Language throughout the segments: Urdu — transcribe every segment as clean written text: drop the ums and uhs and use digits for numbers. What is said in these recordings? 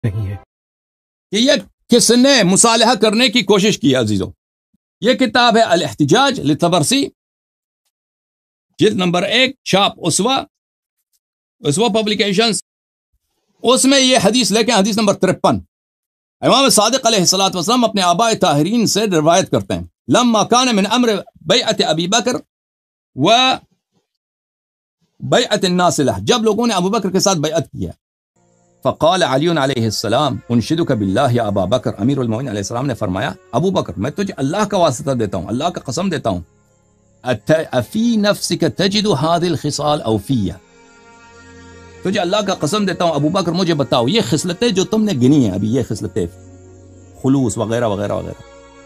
نہیں ہے کہ یہ کس نے مصالحہ کرنے کی کوشش کی عزیزوں. یہ کتاب ہے الاحتجاج للطبرسی، جلد نمبر 1، چھاپ اسوا پبلیکیشنز. اس میں یہ حدیث لے کے حدیث نمبر 53 امام صادق علیہ الصلوۃ والسلام اپنے آباء طاہرین سے روایت کرتے ہیں. لما کان من امر بیعت ابی بکر و بیعت الناس له، جب لوگوں نے ابو بکر کے ساتھ بیعت کیا، فقال علی علیہ السلام انشدک باللہ یا ابا بکر، امیر المومنین علیہ السلام نے فرمایا ابو بکر میں تجھے اللہ کا واسطہ دیتا ہوں، اللہ کا قسم دیتا ہوں، افی نفسک تجد هذه الخصال او فیہ، تجھے اللہ کا قسم دیتا ہوں ابو بکر مجھے بتاؤ یہ خصلتیں جو تم نے گنی ہیں ابھی، یہ خصلتیں خلوص وغیرہ وغیرہ وغیرہ،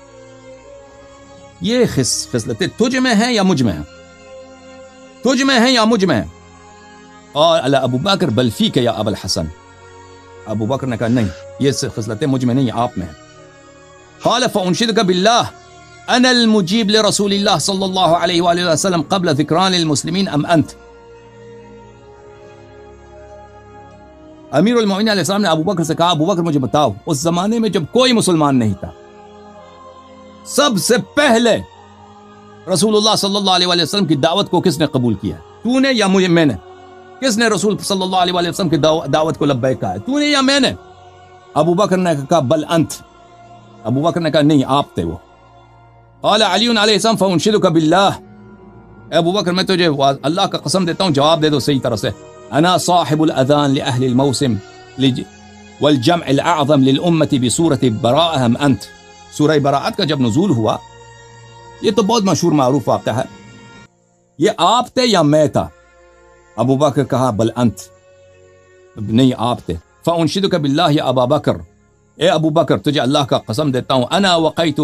یہ خصلتیں تجھ میں ہیں یا مجھ میں ہیں؟ تجھ میں ہیں یا مجھ میں ہیں؟ اور اللہ ابو بکر بل فیک یا ابا الحسن، ابو بکر نے کہا نہیں یہ خصلتیں مجھ میں نہیں آپ میں ہیں. قال فانشدک باللہ انا المجیب لرسول اللہ صلی اللہ علیہ وآلہ وسلم قبل ذکران المسلمین ام انت. امیر المومنین علیہ السلام نے ابو بکر سے کہا ابو بکر مجھے بتاؤ اس زمانے میں جب کوئی مسلمان نہیں تھا، سب سے پہلے رسول اللہ صلی اللہ علیہ وسلم کی دعوت کو کس نے قبول کیا؟ تو نے یا مجھے میں نے؟ کس نے رسول صلی اللہ علیہ وسلم کی دعوت کو لبیک کہا ہے، تو نے یا میں نے؟ ابو بکر نے کہا بل انت، ابو بکر نے کہا نہیں آپ تھے وہ. قال علی علیہ السلام فانشدک باللہ، ابو بکر میں تجھے اللہ کا قسم دیتا ہوں جواب دے دو صحیح طرح سے، انا صاحب الاذان لاہل الموسم والجمع الاعظم للامه بسورة براءة ام انت. سورہ براءت کا جب نزول ہوا، یہ تو بہت مشہور معروف واقعہ ہے، یہ آپ تھے یا میں تھا؟ ابو بکر کہا بل انت، نہیں آپ تھے. فانشدک باللہ یا ابا بکر، اے ابو بکر تجھے اللہ کا قسم دیتا ہوں، انا وقیت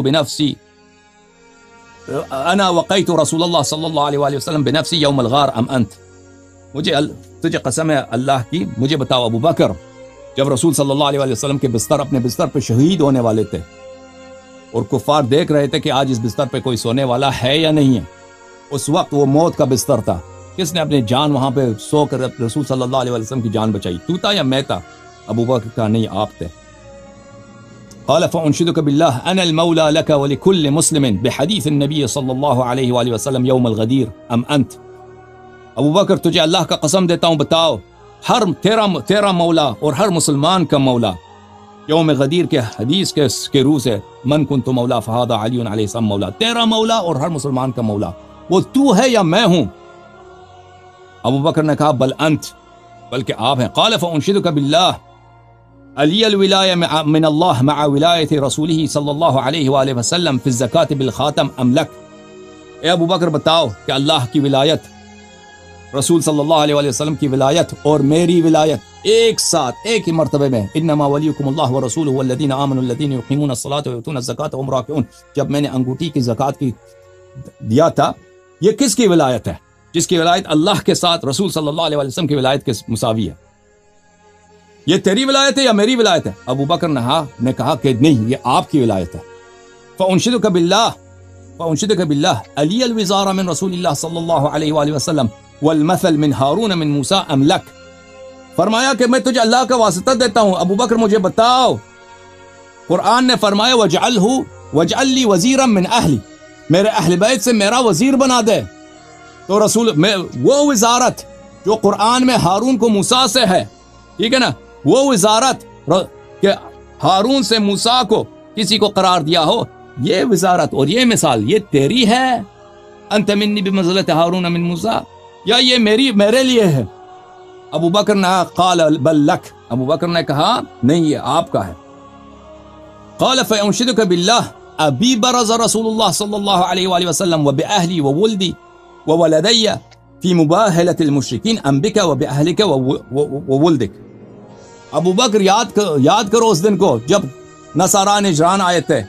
رسول اللہ صلی اللہ علیہ وآلہ وسلم بنفسی یوم الغار ام انت. مجھے تجھے قسم ہے اللہ کی، مجھے بتاؤ ابو بکر جب رسول صلی اللہ علیہ وآلہ وسلم کے بستر اپنے بستر پہ شہید ہونے والے تھے اور کفار دیکھ رہے تھے کہ آج اس بستر پہ کوئی سونے والا ہے یا نہیں ہے، اس وقت وہ موت کا بستر تھا، کس نے اپنی جان وہاں پہ سو کر رسول صلی اللہ علیہ وسلم کی جان بچائی؟ تو تھا یا میں تھا؟ ابو بکر کہا نہیں آپ تھے. قال فانشدک باللہ انا المولا لک ولکل مسلم بحدیث النبی صلی اللہ علیہ وآلہ وسلم یوم الغدیر ام انت. ابو بکر تجھے اللہ کا قسم دیتا ہوں بتاؤ ہر تیرا مولا اور ہر مسلمان کا مولا یوم غدیر کے حدیث کے روح سے، من کنت مولا فہذا علی علیہ السلام مولا، تیرا مولا اور ہر مسلمان کا مولا وہ تو ہے یا میں ہوں؟ ابو بکر نے کہا بل انت، بلکہ آپ ہیں. قال فانشدک باللہ علی الولایہ من اللہ مع ولایت رسولہ صلی اللہ علیہ وآلہ وسلم فی الزکاة بالخاتم ام لک. اے ابو بکر بتاؤ کہ اللہ کی ولایت، رسول صلی اللہ علیہ وآلہ وسلم کی ولایت اور میری ولایت ایک ساتھ ایک ہی مرتبے میں، انما ولیکم اللہ ورسولہ والذین آمنوا الذین یقیمون الصلاۃ ویؤتون الزکاۃ وهم راکعون. جب میں نے انگوٹھی کی زکوٰۃ کی دیا تھا، یہ کس کی ولایت ہے؟ جس کی ولایت اللہ کے ساتھ رسول صلی اللہ علیہ وسلم کی ولایت کے مساوی ہے. یہ تیری ولایت ہے یا میری ولایت ہے؟ ابو بکر نے کہا کہ نہیں یہ آپ کی ولایت ہے. فانشدک باللہ علی الوزار من رسول اللہ صلی اللہ علیہ وآلہ وسلم والمثل من ہارون من موسیٰ ام لک. فرمایا کہ میں تجھے اللہ کا واسطہ دیتا ہوں ابو بکر مجھے بتاؤ، قرآن نے فرمایا واجعل لی وزیرا من اہلی، میرے اہل بیت سے میرا وزیر بنا دے. تو رسول میں وہ وزارت جو قرآن میں ہارون کو موسیٰ سے ہے، ٹھیک ہے نا، وہ وزارت کہ ہارون سے موسیٰ کو کسی کو قرار دیا ہو، یہ وزارت اور یہ مثال یہ تیری ہے، انت منی بمنزلۃ ہارون من موسیٰ، یا یہ میرے لیے ہے؟ ابو بکر نے قال بل لک، ابو بکر نے کہا نہیں یہ آپ کا ہے. قال فانشدک باللہ ابی برز رسول اللہ صلی اللہ علیہ وآلہ وسلم وبأہلی وولدی وولدی فی مباہلۃ المشرکین ام بک وبأہلک وولدک. ابو بکر یاد کرو اس دن کو جب نصارا نجران آئے تھے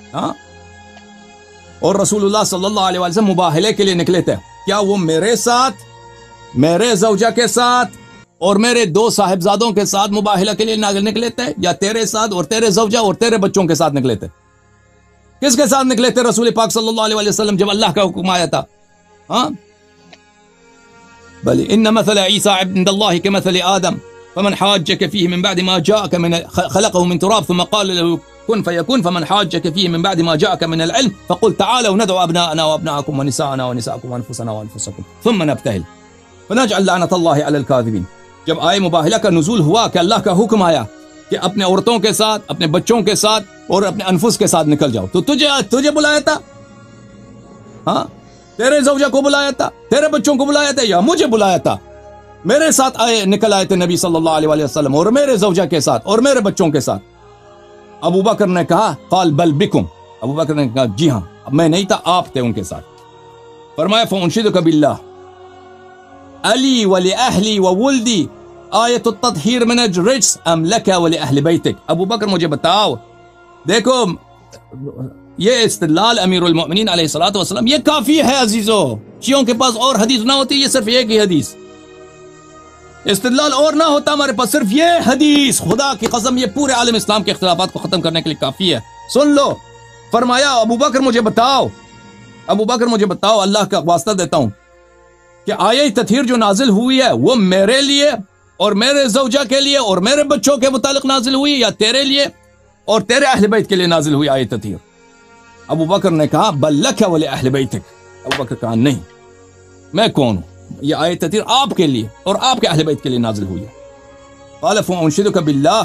اور رسول اللہ صلی اللہ علیہ وسلم مباہلے کے لیے نکلے تھے. کیا وہ میرے ساتھ، میرے زوجہ کے ساتھ اور میرے دو صاحبزادوں کے ساتھ مباہلہ کے لیے نکلے تھے، یا تیرے ساتھ اور تیرے زوجہ اور تیرے بچوں کے ساتھ نکلے تھے؟ کس کے ساتھ نکلے تھے رسول پاک صلی اللہ علیہ وسلم جب اللہ کا حکم آیا تھا؟ بل ان مثل عیسیٰ عند اللہ کمثل آدم فمن حاجك فيه من بعد ما جاءك من خلقه من تراب ثم قال له كن فيكون فمن حاجك فيه من بعد ما جاءك من العلم فقل تعالوا ندعو أبناءنا وأبناءكم ونساءنا ونساءكم وأنفسنا وأنفسكم ثم نبتهل فنجعل لعنة الله على الكاذبين. جب آئے مباہلہ کا نزول ہوا کہ اللہ کا حکم آیا کہ اپنے عورتوں کے ساتھ اپنے بچوں کے ساتھ اور اپنے انفس کے ساتھ نکل جاؤ تو تجھے بلایا تھا؟ ہاں تیرے زوجہ کو بلایا تھا، تیرے بچوں کو بلایا تھا یا مجھے بلایا تھا؟ میرے ساتھ نکل آئے تھے نبی صلی اللہ علیہ وسلم اور میرے زوجہ کے ساتھ اور میرے بچوں کے ساتھ. ابو بکر نے کہا قال بل بکم، ابو بکر نے کہا جی ہاں میں نہیں تھا آپ تھے ان کے ساتھ. فرمایا فانشدک باللہ علی ولأہلی وولدی آیت التطہیر من الرجس ام لک ولأہل بیتک. ابو بکر مجھے بتاؤ، دیکھو یہ استدلال امیر المؤمنین علیہ الصلوۃ والسلام یہ کافی ہے عزیزو. شیعوں کے پاس اور حدیث نہ ہوتی، یہ صرف ایک ہی حدیث استدلال اور نہ ہوتا ہمارے پاس، صرف یہ حدیث خدا کی قسم یہ پورے عالم اسلام کے اختلافات کو ختم کرنے کے لیے کافی ہے. سن لو. فرمایا ابو بکر مجھے بتاؤ، ابو بکر مجھے بتاؤ، اللہ کا واسطہ دیتا ہوں کہ آیہ تطہیر جو نازل ہوئی ہے وہ میرے لیے اور میرے زوجہ کے لیے اور میرے بچوں کے متعلق نازل ہوئی یا تیرے لیے اور تیرے اہل بیت کے لیے نازل ہوئی آیہ تطہیر؟ ابو بکر نے کہا بل لک ولأہل بیتک. ابو بکر کہا نہیں، میں کون ہوں؟ یہ آیت تطہیر آپ کے لیے اور آپ کے اہل بیت کے لیے نازل ہوئی ہے. قال فانشدک باللہ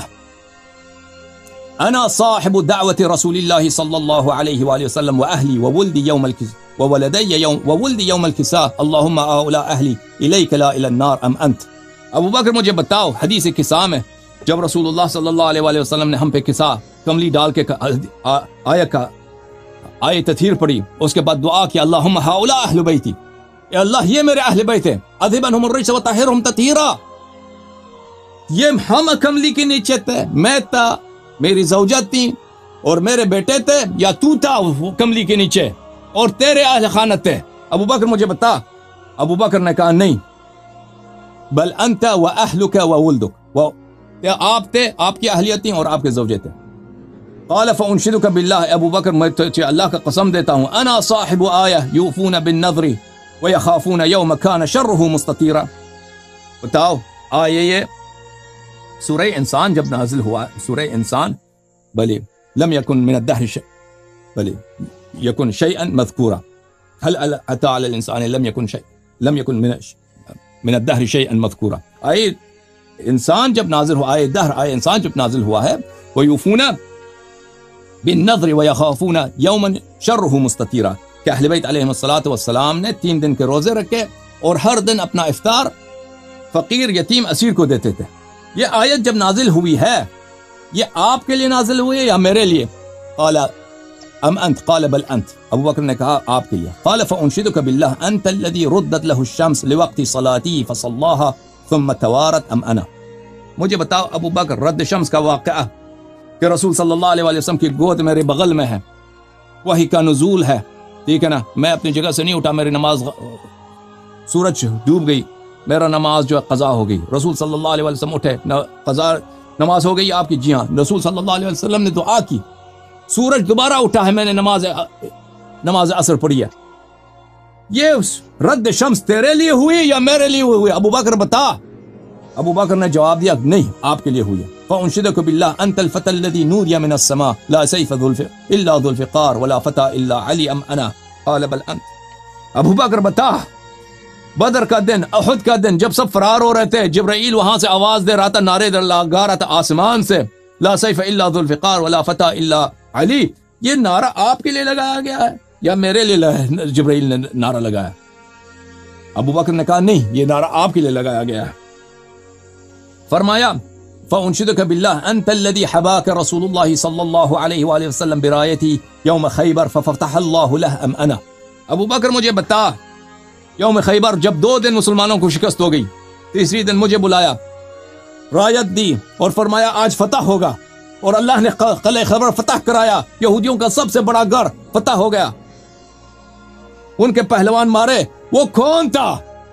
انا صاحب دعوت رسول اللہ صلی اللہ علیہ وآلہ وسلم واہلی وولدی یوم وولدی یوم الکساء اللہم اولى اہلی الیک لا الی النار ام انت. ابو بکر مجھے بتاؤ، حدیث کساء میں جب رسول اللہ صلی اللہ علیہ وآلہ وسلم نے ہم پہ کساء کملی ڈال کے آیت تطہیر پڑھی، اس کے بعد دعا کی اللہم ہؤلاء اہل بیتی، اے اللہ یہ میرے اہل بیت ہیں، اذھب عنہم الرجس وطہرہم تطہیرا. یہ ہم کملی کے نیچے تھے، میں تھا، میری زوجہ تھی اور میرے بیٹے تھے، یا تو تھا کملی کے نیچے اور تیرے اہل خانہ تھے؟ ابو بکر مجھے بتا. ابو بکر نے کہا نہیں، بل انت واہلک وولدک، آپ تھے، آپ کی اہلیت تھی اور آپ کے زوجے تھے. قال فانشدک باللہ، ابو بکر میں اللہ کا قسم دیتا ہوں انا صاحب آیہ یوفون بالنذر وَيَخَافُونَ يَوْمَ كَانَ شَرُّهُ مُسْتَطِيرًا. بتاؤ آیے یہ سورہ انسان جب نازل ہوا، سورہ انسان بلے لم يكن من الدهر شيء بلے يكن شيئا مذكورا هل اتى على الانسان لم يكن شيء لم يكن من الدهر شيئا مذكورا. آیے انسان جب نازل ہوا، آیے دہر آیے انسان جب نازل ہوا ہے وَيُوفُونَ بِالنَّذْرِ وَيَخَافُونَ يَوْمًا شَرُّهُ مُسْتَطِيرًا کہ اہل بیت علیہ الصلوۃ والسلام نے 3 دن کے روزے رکھے اور ہر دن اپنا افطار فقیر یتیم اسیر کو دیتے تھے. یہ آیت جب نازل ہوئی ہے یہ آپ کے لیے نازل ہوئی ہے یا میرے لیے؟ قال ام انت قال بل انت. ابو بکر نے کہا آپ کے لیے. قال فانشدک باللہ انت الذي ردت له الشمس لوقت صلاتی فصلاها ثم توارت ام انا. مجھے بتاؤ ابو بکر، رد شمس کا واقعہ کہ رسول صلی اللہ علیہ وسلم کی گود میرے بغل میں ہے، وحی کا نزول ہے، ٹھیک ہے نا، میں اپنی جگہ سے نہیں اٹھا، میری نماز سورج ڈوب گئی، میرا نماز جو ہے قضا ہو گئی. رسول صلی اللہ علیہ وسلم اٹھے، قضا نماز ہو گئی آپ کی؟ جی ہاں. رسول صلی اللہ علیہ وسلم نے دعا کی، سورج دوبارہ اٹھا ہے، میں نے نماز عصر پڑھی ہے. یہ رد شمس تیرے لیے ہوئی یا میرے لیے ہوئی؟ ابو بکر بتا. ابو بکر نے جواب دیا نہیں، آپ کے لیے ہوئی ہے. فانشدک باللہ انت الفتى الذي نودي من السماء لا سيف الا ذو الفقار ولا فتى الا علي ام انا قال بل انت. ابو بکر بتا، بدر کا دن، احد کا دن، جب سب فرار ہو رہے تھے، جبرائیل وہاں سے آواز دے رہا تھا، نعرے لگا رہا تھا آسمان سے، لا سیف الا ذو الفقار ولا فتى الا علی. یہ نعرہ آپ کے لیے لگایا گیا ہے یا میرے لیے جبرائیل نے نعرہ لگایا؟ ابو بکر نے کہا نہیں، یہ نعرہ آپ کے لیے لگایا گیا ہے. فرمایا فانشدک باللہ انت الذي حباك رسول اللہ صلی اللہ علیہ وآلہ وسلم برایتی یوم خیبر ففتح اللہ له ام انا. ابو بکر مجھے بتا، یوم خیبر جب 2 دن مسلمانوں کو شکست ہو گئی، تیسری دن مجھے بلایا، رایت دی اور فرمایا آج فتح ہوگا، اور اللہ نے قلعہ خیبر فتح کرایا، یہودیوں کا سب سے بڑا گڑھ فتح ہو گیا، ان کے پہلوان مارے. وہ کون تھا؟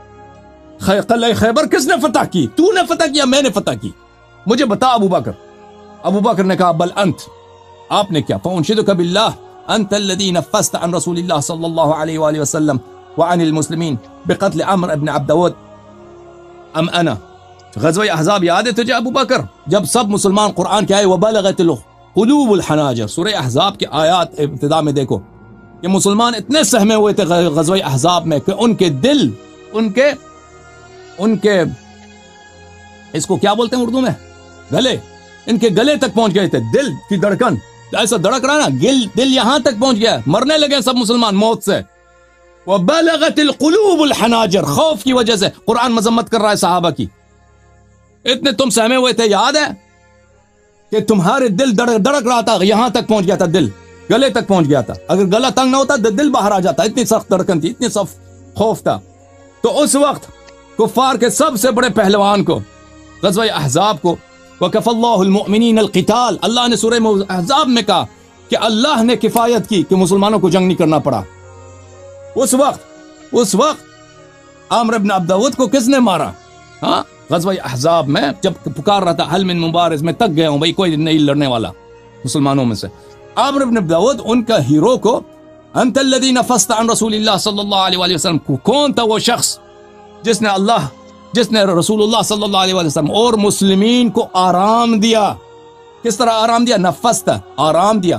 قلعہ خیبر کس نے فتح کی؟ تو نے فتح کیا، میں نے فتح کی؟ مجھے بتا ابو بکر. ابو بکر نے کہا بل انت، آپ نے کیا؟ فانشدک باللہ انت الذي نفست عن رسول اللہ صلی اللہ علیہ وآلہ وسلم وعن المسلمین بقتل عمرو بن عبد ود ام انا غزوہ احزاب یاد ہے تجھے ابو بکر؟ جب سب مسلمان قرآن کے آئے وبلغت القلوب الحناجر، سورہ احزاب کی آیات ابتدا میں دیکھو کہ مسلمان اتنے سہمے ہوئے تھے غزوہ احزاب میں کہ ان کے دل ان کے اس کو کیا بولتے ہیں اردو میں، گلے، ان کے گلے تک پہنچ گئے تھے، دل کی دھڑکن ایسا دھڑک رہا نا، دل یہاں تک پہنچ گیا، مرنے لگے سب مسلمان موت سے۔ وبلغت القلوب الحناجر، خوف کی وجہ سے قرآن مذمت کر رہا ہے صحابہ کی، اتنے تم سہمے ہوئے تھے، یاد ہے کہ تمہارے دل دھڑک رہا تھا، یہاں تک پہنچ گیا تھا، دل گلے تک پہنچ گیا تھا، اگر گلا تنگ نہ ہوتا تو دل باہر آ جاتا، اتنی سخت دھڑکن تھی، اتنی سخت خوف تھا۔ تو اس وقت کفار کے سب سے بڑے پہلوان کو غزوہ احزاب کو وَكَفَى اللَّهُ الْمُؤْمِنِينَ الْقِتَالَ، اللہ نے سورہ احزاب میں کہا کہ اللہ نے کفایت کی کہ مسلمانوں کو جنگ نہیں کرنا پڑا۔ اس وقت عامر بن عبدود کو کس نے مارا؟ ہاں، غزوہ احزاب میں جب پکار رہا تھا حل من مبارز، میں تک گیا ہوں بھائی کوئی نہیں لڑنے والا مسلمانوں میں سے، عامر بن عبدود ان کا ہیرو کو انت الذی نفست عن رسول اللہ صلی اللہ علیہ وآلہ وسلم، کون تھا وہ شخص جس نے رسول اللہ صلی اللہ علیہ وسلم اور مسلمین کو آرام دیا؟ کس طرح آرام دیا؟ نفست، آرام دیا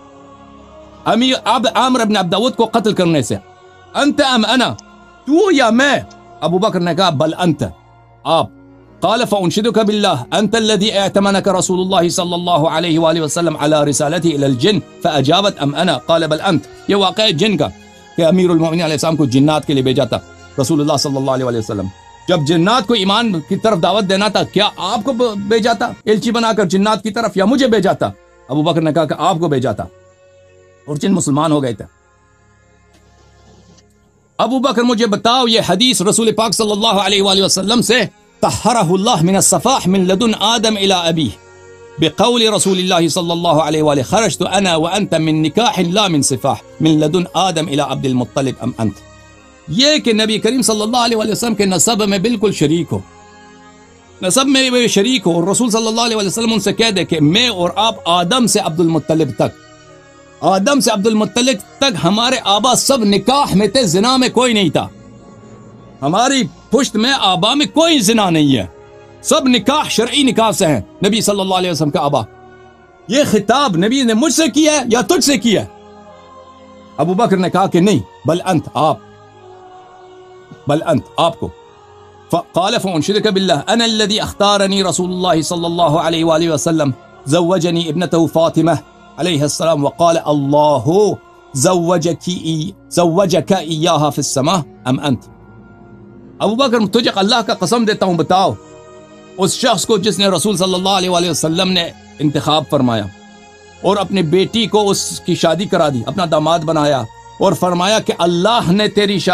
عامر بن عبدود کو قتل کرنے سے۔ انت ام انا، تو یا میں؟ ابو بکر نے کہا بل انت، آپ۔ قال فانشدك بالله انت الذي اعتمنك رسول الله صلى الله عليه واله وسلم على رسالته الى الجن فاجابت ام انا؟ قال بل انت۔ یہ واقعہ جن کا کہ امیر المومنین علیہ السلام کو جنات کے لیے بھیجا تھا رسول اللہ صلی اللہ علیہ وسلم، جب جنات کو ایمان کی طرف دعوت دینا تھا، کیا آپ کو بھیجا تھا الچی بنا کر جنات کی طرف یا مجھے بھیجا تھا؟ ابو بکر نے کہا کہ آپ کو بھیجا تھا، اور جن مسلمان ہو گئے تھے۔ ابو بکر مجھے بتاؤ یہ حدیث رسول پاک صلی اللہ علیہ وآلہ وسلم سے طہرہ اللہ من الصفاح من لدن آدم الى ابیہ بقول رسول اللہ صلی اللہ علیہ وآلہ خرجت انا وانت من نکاح لا من صفاح من لدن آدم الى عبد المطلب ام انت، یہ کہ نبی کریم صلی اللہ علیہ وسلم کے نسب میں بالکل شریک ہو، نسب میں شریک ہو، اور رسول صلی اللہ علیہ وسلم ان سے کہہ دے کہ میں اور آپ آدم سے عبد المطلب تک، آدم سے عبد المطلب تک ہمارے آبا سب نکاح میں تھے، زنا میں کوئی نہیں تھا، ہماری پشت میں آبا میں کوئی زنا نہیں ہے، سب نکاح شرعی نکاح سے ہیں نبی صلی اللہ علیہ وسلم کا آبا۔ یہ خطاب نبی نے مجھ سے کیا ہے یا تجھ سے کیا ہے؟ ابو بکر نے کہا کہ نہیں، بل انت، آپ، بل انت، آپ کو۔ قال فانشدك بالله انا الذي اختارني رسول الله صلى الله عليه واله وسلم زوجني ابنته فاطمه عليه السلام وقال الله زوجك اياها في السماء ام انت۔ ابو بکر تجھے اللہ کا قسم دیتا ہوں، بتاؤ اس شخص کو جس نے رسول صلی اللہ علیہ وآلہ وسلم نے انتخاب فرمایا اور اپنی بیٹی کو اس کی شادی کرا دی، اپنا داماد بنایا، اور فرمایا کہ اللہ نے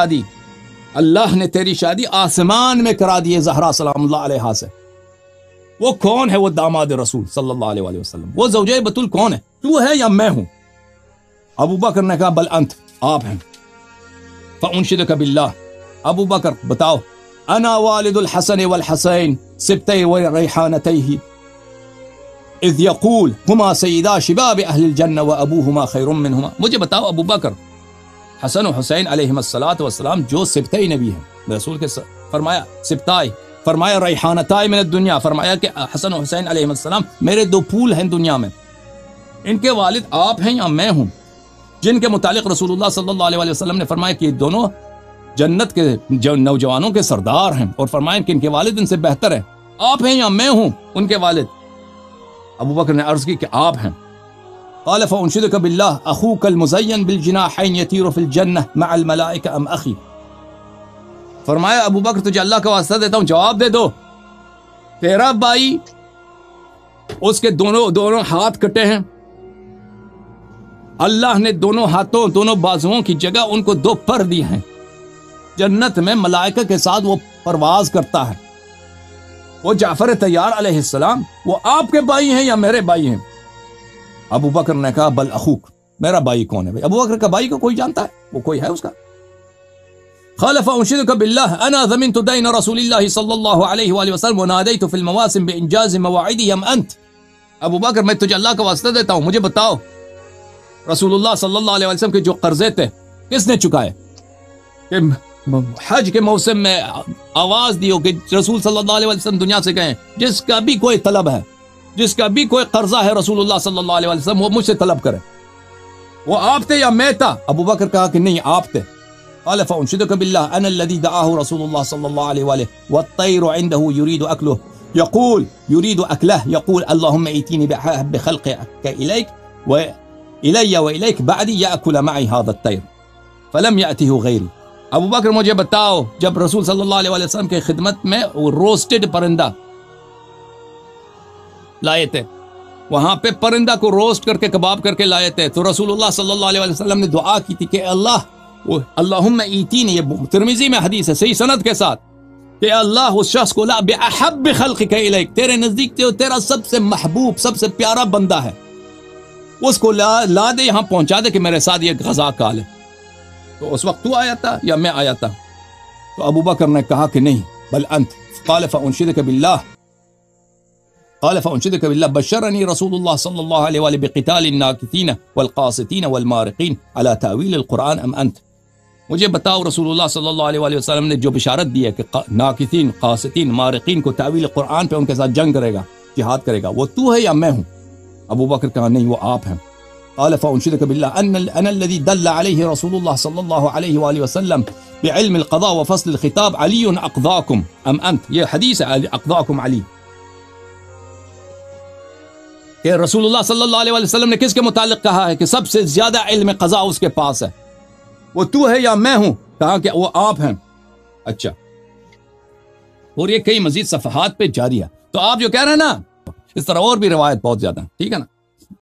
تیری شادی آسمان میں کرا دی زہرا سلام اللہ علیہ سے۔ وہ کون ہے؟ وہ داماد رسول صلی اللہ علیہ وآلہ وسلم، وہ زوجہ بتول کون ہے؟ تو ہے یا میں ہوں؟ ابو بکر نے کہا بل انت، آپ ہیں۔ فانشدک باللہ، ابو بکر بتاؤ، انا والد الحسن والحسین سبتي وريحانتيه اذ يقول هما سيدا شباب اهل الجنة وابوهما خير منهما۔ مجھے بتاؤ ابو بکر، حسن و حسین علیہم الصلاۃ والسلام جو سبتئی نبی ہیں، رسول کے فرمایا سبتائی، فرمایا ریحانتائی من الدنیا، فرمایا کہ حسن و حسین علیہم السلام میرے دو پھول ہیں دنیا میں، ان کے والد آپ ہیں یا میں ہوں؟ جن کے متعلق رسول اللہ صلی اللہ علیہ وسلم نے فرمایا کہ دونوں جنت کے نوجوانوں کے سردار ہیں، اور فرمایا کہ ان کے والد ان سے بہتر ہیں، آپ ہیں یا میں ہوں ان کے والد؟ ابو بکر نے عرض کی کہ آپ ہیں۔ قال فانشدك بالله اخوك المزين بالجناحين يطير في الجنة مع الملائكة ام اخي۔ فرمایا ابو بکر تجھے اللہ کا واسطہ دیتا ہوں، جواب دے دو، تیرا بھائی اس کے دونوں ہاتھ کٹے ہیں، اللہ نے دونوں ہاتھوں دونوں بازوؤں کی جگہ ان کو دو پر دی ہیں، جنت میں ملائکہ کے ساتھ وہ پرواز کرتا ہے، وہ جعفر طیار علیہ السلام وہ آپ کے بھائی ہیں یا میرے بھائی ہیں؟ ابو بکر نے کہا بل اخوک، میرا بھائی کون ہے؟ بھائی ابو بکر کا بھائی کو کوئی جانتا ہے؟ وہ کوئی ہے اس کا؟ قال فانشدك بالله انا ضمنت دين رسول الله صلى الله عليه واله وسلم وناديت في المواسم بانجاز مواعيده ام انت۔ ابو بکر میں تجھے اللہ کا واسطہ دیتا ہوں، مجھے بتاؤ رسول اللہ صلی اللہ علیہ وسلم کے جو قرضے تھے کس نے چکائے؟ کہ حج کے موسم میں آواز دیو کہ رسول صلی اللہ علیہ وسلم دنیا سے کہیں جس کا بھی کوئی طلب ہے، جس کا بھی کوئی قرضہ ہے رسول اللہ صلی اللہ علیہ وسلم وہ مجھ سے طلب کرے. وہ آپ تھے یا میں تھا؟ ابو بکر کہا کہ نہیں آپ تھے. قال فانشدك بالله انا الذي دعاه رسول الله صلى الله عليه واله والطير عنده يريد اكله يقول يريد اكله يقول اللهم ائتني بحب خلقك اليك والي واليك بعدي ياكل معي هذا الطير فلم ياته غيري. ابو بکر مجھے بتاؤ جب رسول صلی اللہ علیہ وسلم کے خدمت میں روسٹڈ پرندہ لائے تھے، وہاں پہ پرندہ کو روسٹ کر کے کباب کر کے لائے تھے، تو رسول اللہ صلی اللہ علیہ وسلم نے دعا کی تھی کہ اللہم ایتینی، یہ ترمذی میں حدیث ہے صحیح سند کے ساتھ، کہ اللہ اس شخص کو لا بأحب خلقک الیک، تیرے نزدیک تیرا سب سے محبوب سب سے پیارا بندہ ہے، اس کو لا دے یہاں پہنچا دے کہ میرے ساتھ یہ غذا کھا لے. تو اس وقت تو آیا تھا یا میں آیا تھا؟ تو ابو بکر نے کہا کہ نہیں بل انت. قال فانشدک باللہ قال فانشدک باللہ بشرنی رسول اللہ صلی اللہ علیہ وآلہ بقتال الناکثین والقاسطین والمارقین علی تأویل القرآن ام انت. مجھے بتاؤ رسول اللہ صلی اللہ علیہ وآلہ وسلم نے جو بشارت دی ہے کہ ناکثین قاسطین مارقین کو تأویل قرآن پہ ان کے ساتھ جنگ کرے گا، جہاد کرے گا، وہ تو ہے یا میں ہوں؟ ابو بکر کہا نہیں وہ آپ ہیں. قال فانشدك بالله انا الذي دل عليه رسول الله صلى الله عليه واله وسلم بعلم القضاء وفصل الخطاب علي اقضاكم ام انت. یہ حدیث ہے اقضاكم علی، کہ رسول اللہ صلی اللہ علیہ وسلم نے کس کے متعلق کہا ہے کہ سب سے زیادہ علم قضاء اس کے پاس ہے، وہ تو ہے یا میں ہوں؟ کہا کہ وہ آپ ہیں. اچھا، اور یہ کئی مزید صفحات پہ جاری ہے. تو آپ جو کہہ رہے ہیں نا، اس طرح اور بھی روایت بہت زیادہ، ٹھیک ہے نا.